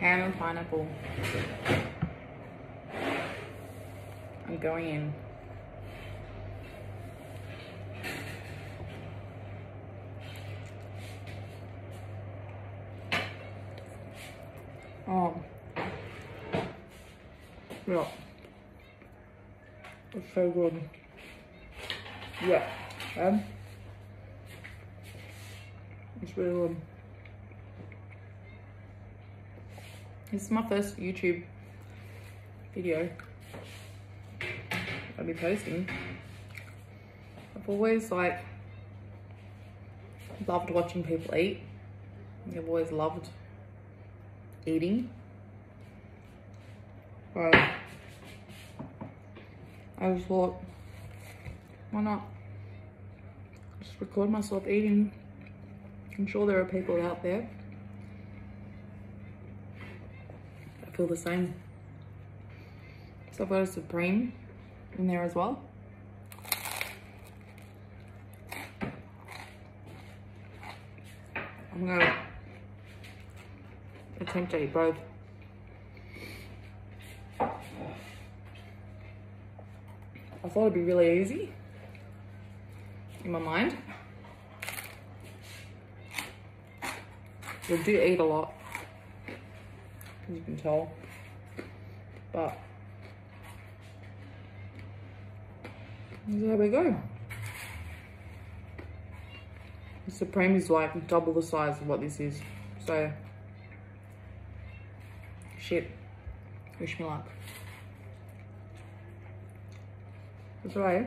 Ham and pineapple. I'm going in. Oh. Yeah. It's so good. Yeah. It's really good. This is my first YouTube video I'll be posting. I've always like loved watching people eat. I've always loved eating. But I just thought, why not just record myself eating? I'm sure there are people out there that feel the same. So I've got a Supreme in there as well. I'm gonna attempt to eat both. I thought it'd be really easy in my mind. I do eat a lot, as you can tell, but there we go. The Supreme is like double the size of what this is, so shit, wish me luck. That's right.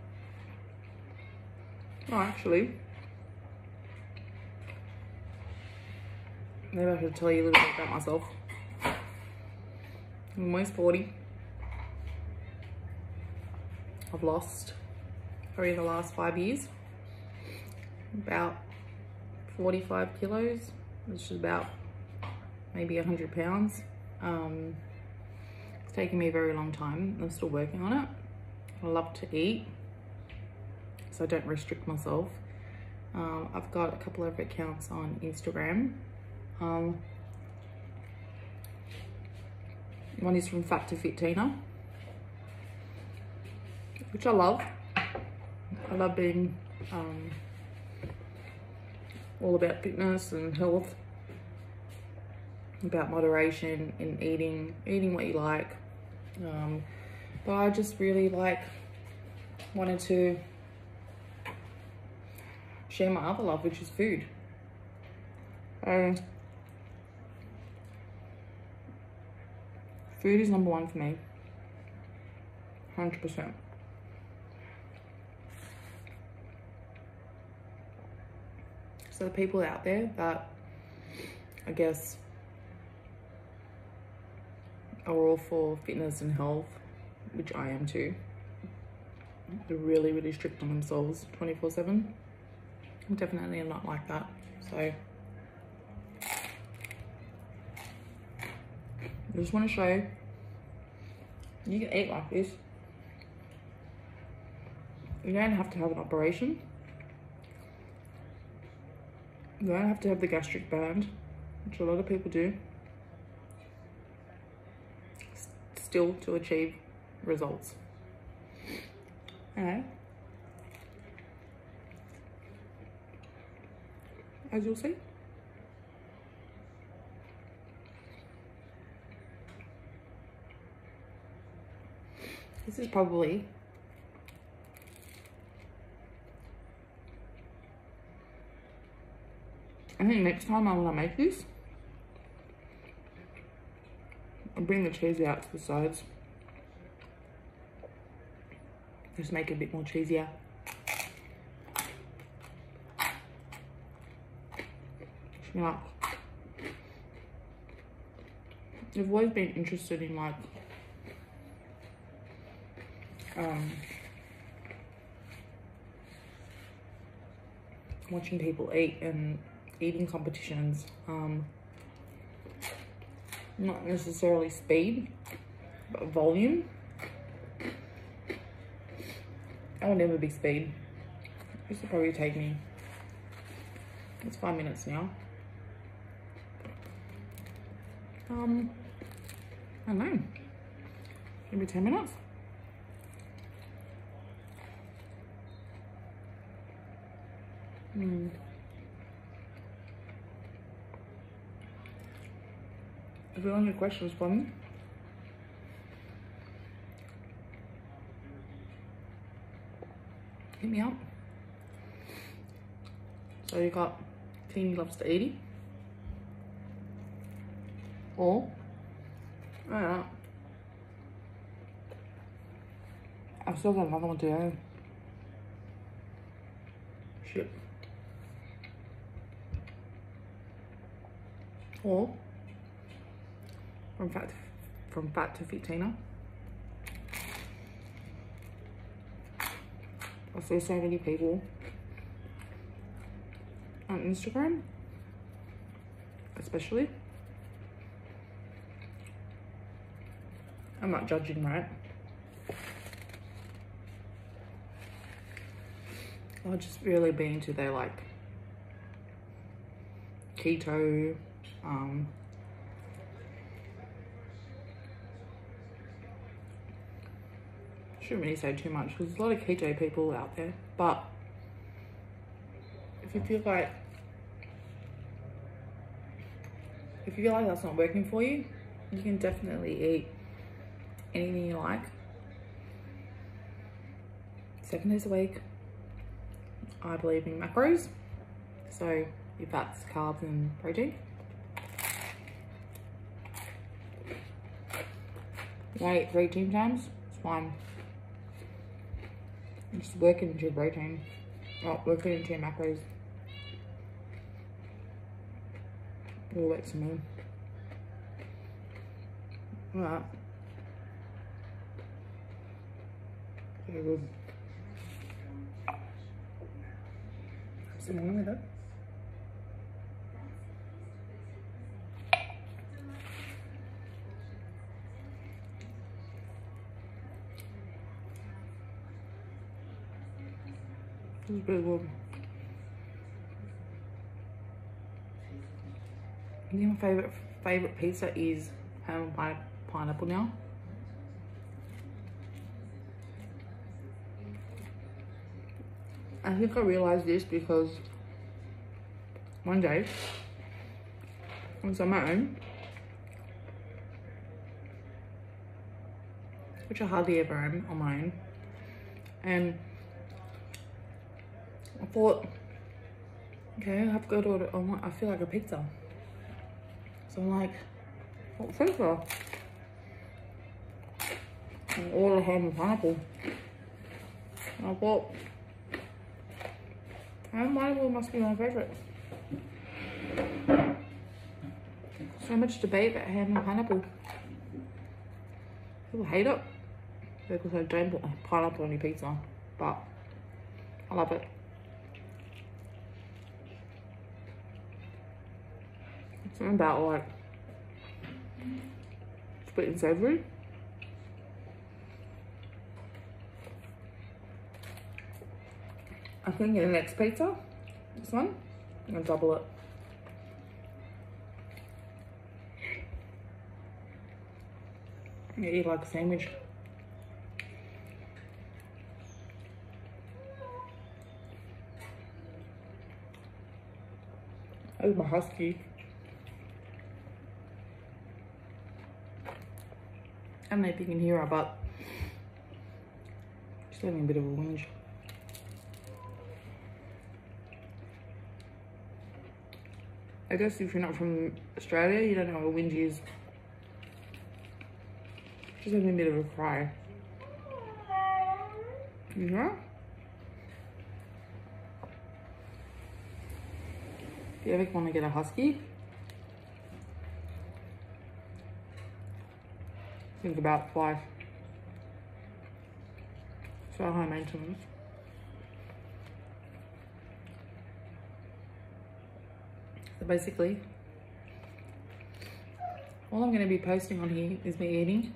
Oh, actually, maybe I should tell you a little bit about myself. I'm almost 40. I've lost, over the last 5 years, about 45 kilos, which is about maybe 100 pounds. It's taken me a very long time. I'm still working on it. I love to eat, so I don't restrict myself. I've got a couple of accounts on Instagram. One is from Fat to Fit Tina, which I love. I love being all about fitness and health, about moderation in eating what you like. But I just really wanted to share my other love, which is food. And food is number one for me, 100%. So the people out there that I guess are all for fitness and health, which I am too, they're really, really strict on themselves 24/7. I'm definitely not like that. So I just want to show you can eat like this. You don't have to have an operation. You don't have to have the gastric band, which a lot of people do, still to achieve results. And as you'll see, this is probably I think next time I want to make this, I'll bring the cheese out to the sides. Just make it a bit more cheesier. Yeah. I've always been interested in watching people eat and eating competitions. Not necessarily speed, but volume. I will never be speed. This will probably take me, it's 5 minutes now. I don't know, maybe 10 minutes. If you have any questions for me, hit me up. So you got Teeny Loves to 80, or I don't know, I've still got another one to go. Shit. Or from fat to fit Tina. I see so many people on Instagram, especially. I'm not judging, right? I'll just really be into their like keto, shouldn't really say too much because there's a lot of keto people out there, but if you feel like that's not working for you, you can definitely eat anything you like 7 days a week. I believe in macros, so your fats, carbs and protein. You eat 3 team times, it's fine. Just work into your protein, work into your macros. We'll wait some more. Alright. Very good. Some more with it. This is really good. I think my favorite pizza is ham and pineapple now. I think I realized this because one day I was on my own, which I hardly ever am on my own, and I thought, okay, I have to go to order. I feel like a pizza. So I'm like, what flavor? And order ham and pineapple. And I thought, ham and pineapple must be my favorite. So much debate about ham and pineapple. People hate it because I don't put pineapple on your pizza, but I love it. Something about like sweet and savory. I think in the next pizza, this one, I'm gonna double it. I'm gonna eat like a sandwich. That's my husky. I don't know if you can hear her, but she's having a bit of a whinge. I guess if you're not from Australia, you don't know what a whinge is. She's having a bit of a cry. You hear her? If you ever want to get a husky, think about 5. So high maintenance. So basically, all I'm going to be posting on here is me eating.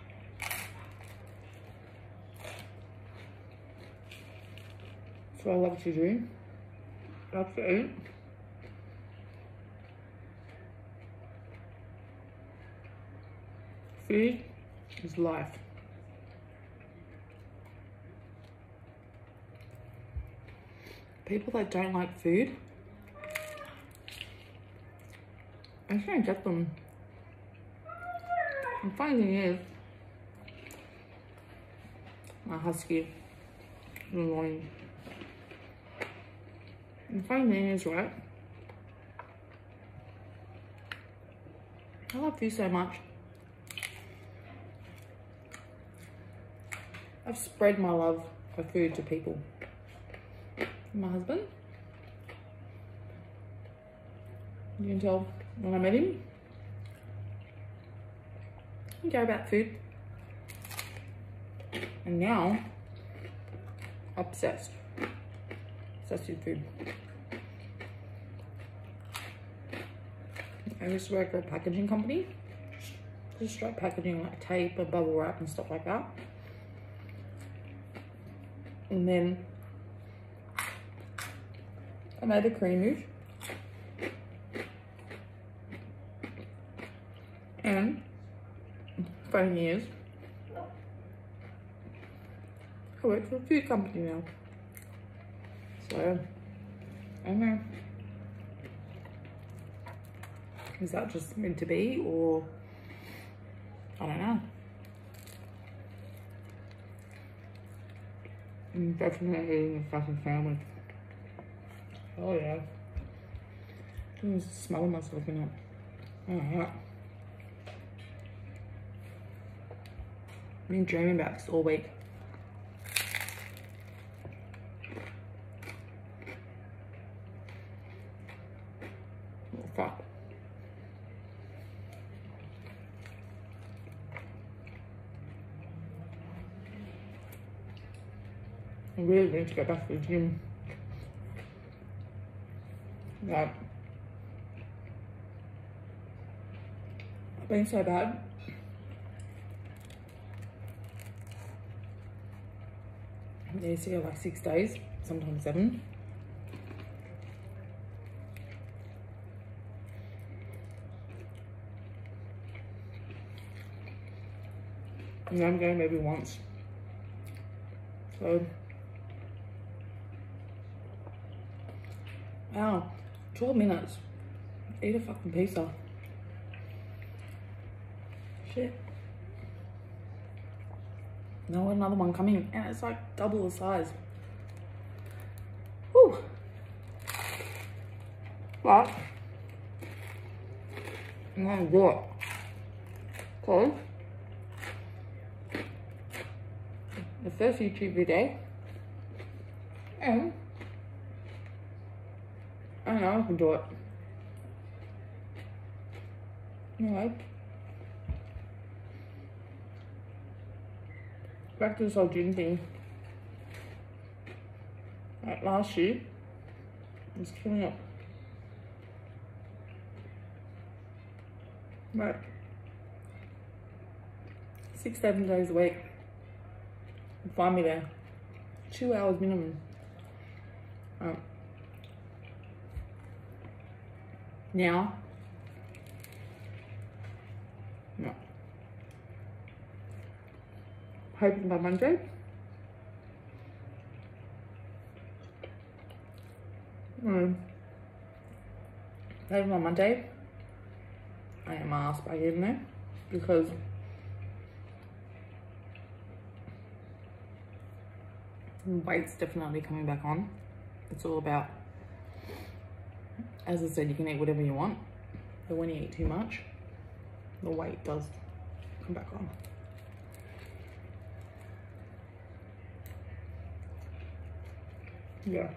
That's what I love to do. I love to eat. Food is life. People that don't like food, I shouldn't get them. The funny thing is, my husky in the morning. The funny thing is, right? I love you so much. I've spread my love for food to people. My husband, you can tell when I met him, he cared about food. And now, obsessed with food. I used to work for a packaging company, just straight packaging like tape and bubble wrap and stuff like that. And then I made a career move, and funny is, I work for a food company now. So, I don't know. Is that just meant to be, or I don't know. I'm definitely eating a fucking sandwich. Oh yeah. I can smell myself in it. Oh yeah. I've been dreaming about this all week. Oh fuck. I really need to get back to the gym. Like, I've been so bad. I used to go like 6 days, sometimes 7. And I'm going maybe once. So, wow, 12 minutes. Eat a fucking pizza. Shit. Now another one coming, and it's like double the size. Whew. But I'm gonna do it. Okay. The first YouTube video, and I know I can do it. Anyway, back to this whole gym thing. Like last year, I was killing it. Right. 6-7 days a week. You'd find me there. 2 hours minimum. Now, no. Hoping by Monday. Hoping by Monday, I am asked by getting there, because weight's definitely coming back on. It's all about, as I said, you can eat whatever you want, but when you eat too much, the weight does come back on. Yeah.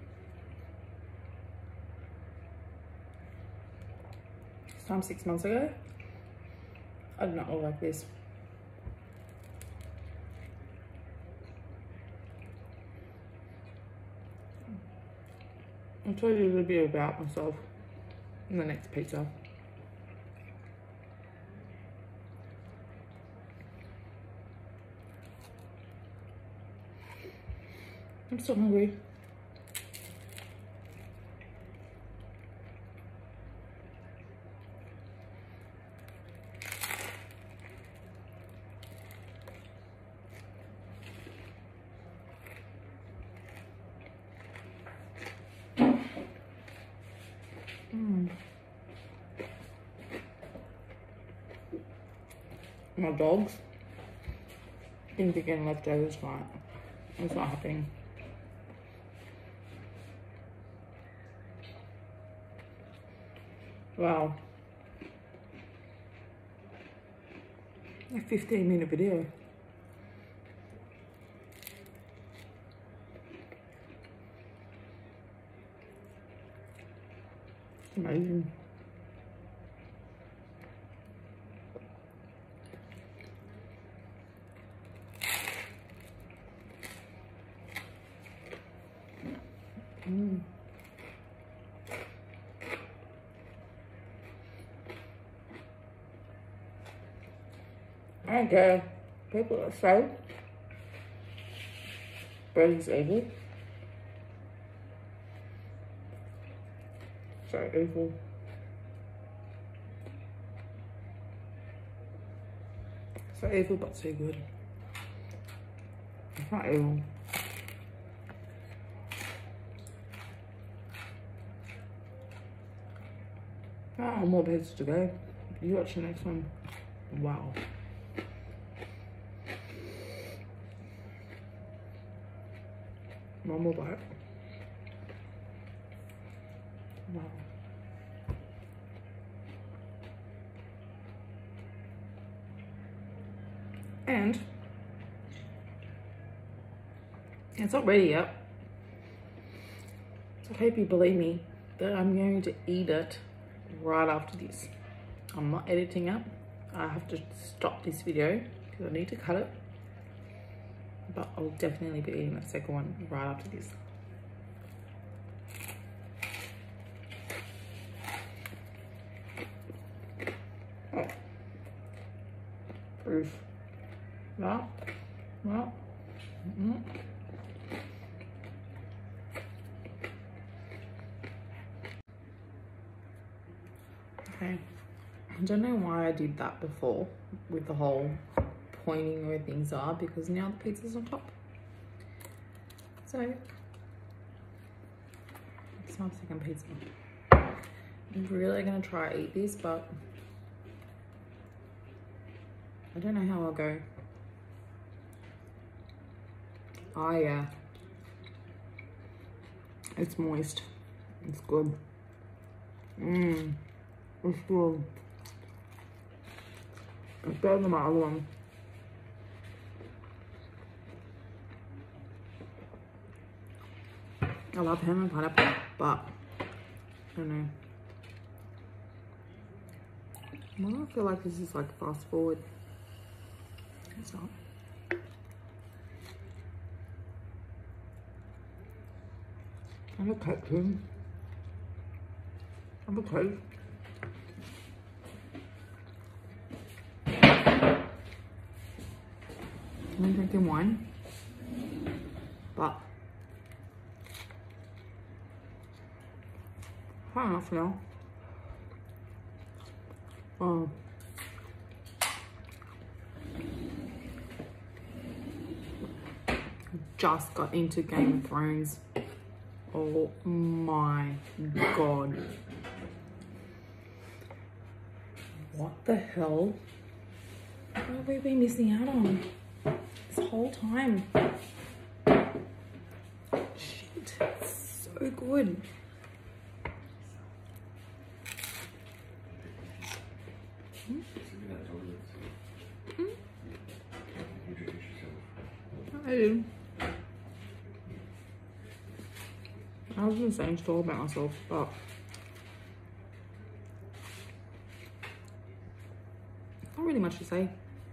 This time 6 months ago, I did not look like this. I'll tell you a little bit about myself in the next pizza. I'm so hungry. My dogs think they're getting leftovers tonight. It's not happening. Wow. A 15-minute video. Amazing. I don't care. People that say bread is evil. So evil. So evil, but so good. It's not evil. Oh, more beds to go. You watch the next one. Wow. One more bite. Wow. And it's not ready yet. So I hope you believe me that I'm going to eat it right after this. I'm not editing it. I have to stop this video because I need to cut it. But I'll definitely be eating the second one right after this. Oh. Proof. No. No. Mm-mm. Okay. I don't know why I did that before with the whole pointing where things are, because now the pizza's on top. So it's my second pizza. I'm really gonna try to eat this, but I don't know how I'll go. Oh yeah, it's moist. It's good. It's good. It's better than my other one. I love ham and pineapple, but I don't know. Why do I feel like this is like fast forward? It's not. I'm a cake too. I'm a cake. I'm drinking wine, but quite enough now. Just got into Game of Thrones. Oh my god. What the hell? What have we been missing out on this whole time? Shit, it's so good. I did. I was in the same store about myself, but not really much to say.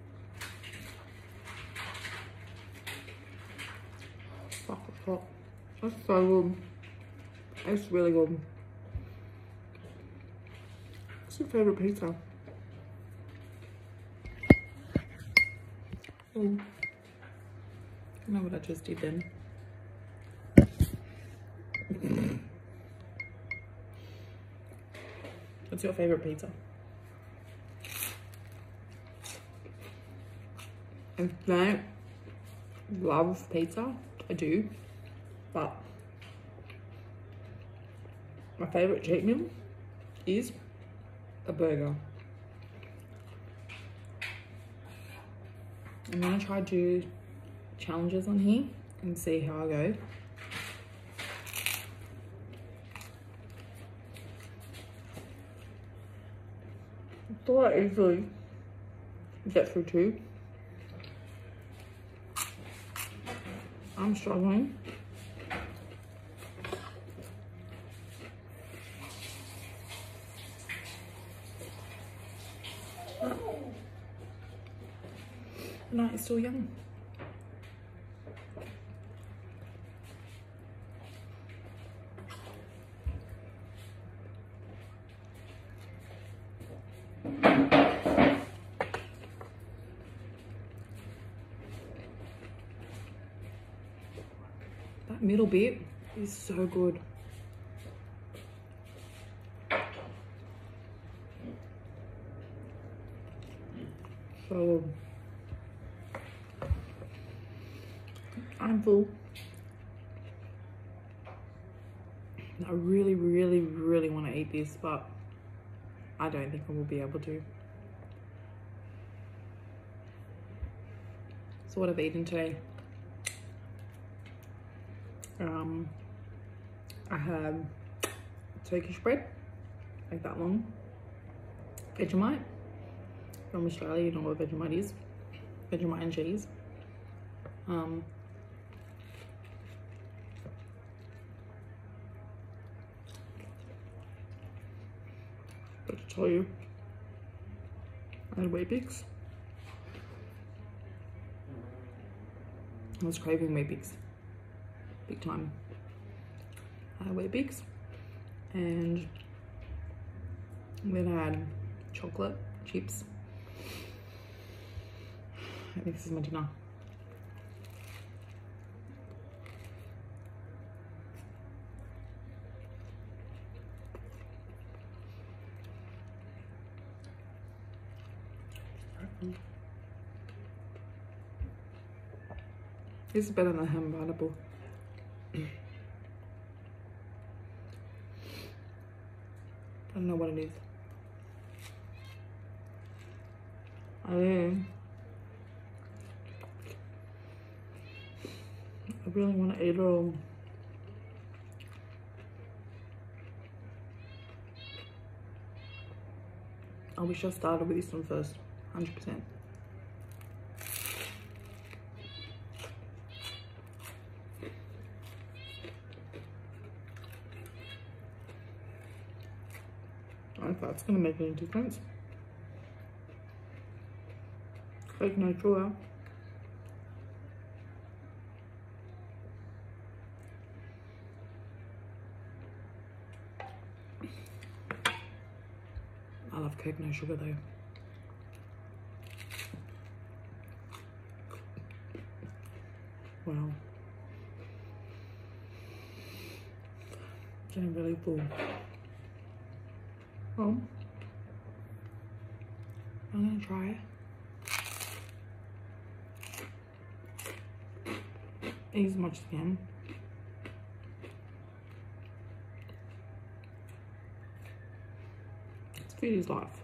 Fuck, it's hot. That's so good. It's really good. What's your favorite pizza? Oh, you know what I just did then? What's your favorite pizza? I don't love pizza. I do, but my favorite cheat meal is a burger. I'm gonna try to do challenges on here and see how I go. I thought I easily get through 2. I'm struggling. No, it's still young. That middle bit is so good. So good. I'm full. I really, really, really want to eat this, but I don't think I will be able to. So what I've eaten today, I have Turkish bread, like that long, Vegemite from Australia. You know what Vegemite is? Vegemite and cheese. But to tell you, I had Weet-Bix. I was craving Weet-Bix, big time. I had Weet-Bix, and then I had chocolate chips. I think this is my dinner. This is better than ham pineapple. I don't know what it is. I really want to eat it all. I wish I started with this one first, 100%. I don't know if that's going to make any difference. Fake no sugar. I love Coke no sugar though. Wow. Getting really full. Well, I'm gonna try it. Eat as much as I can. Food is life.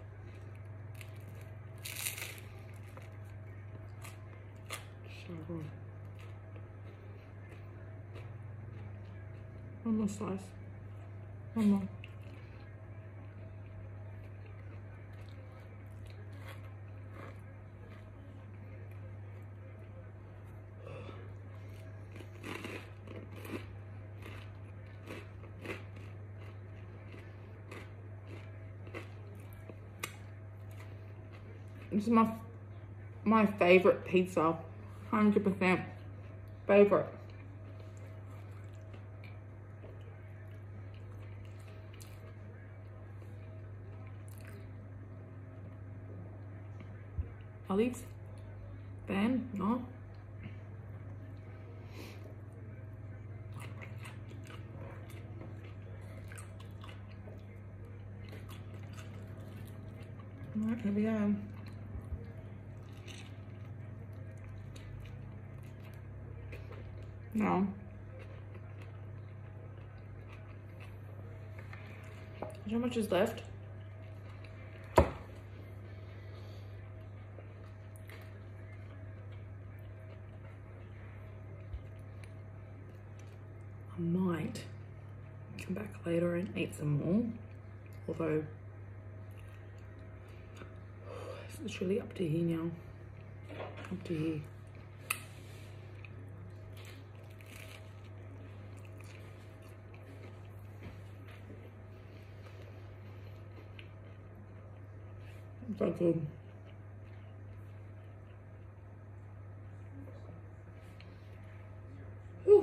So good. One more slice. One more. This is my favorite pizza, 100% favorite. Olives? Fan? No? Alright, here we go. No. How much is left? I might come back later and eat some more, although it's really up to here now. Up to here. So good. Whew.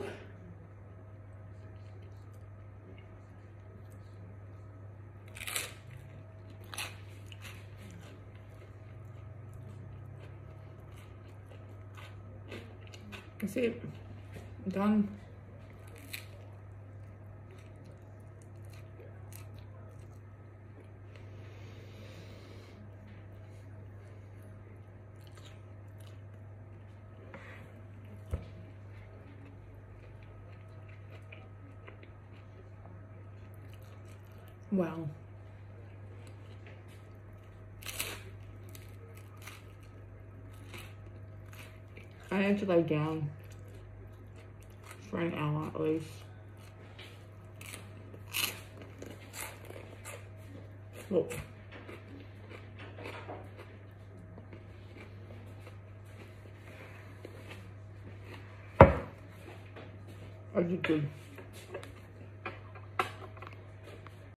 That's it. Done. Wow. I have to lie down for an hour at least. Look. I did good.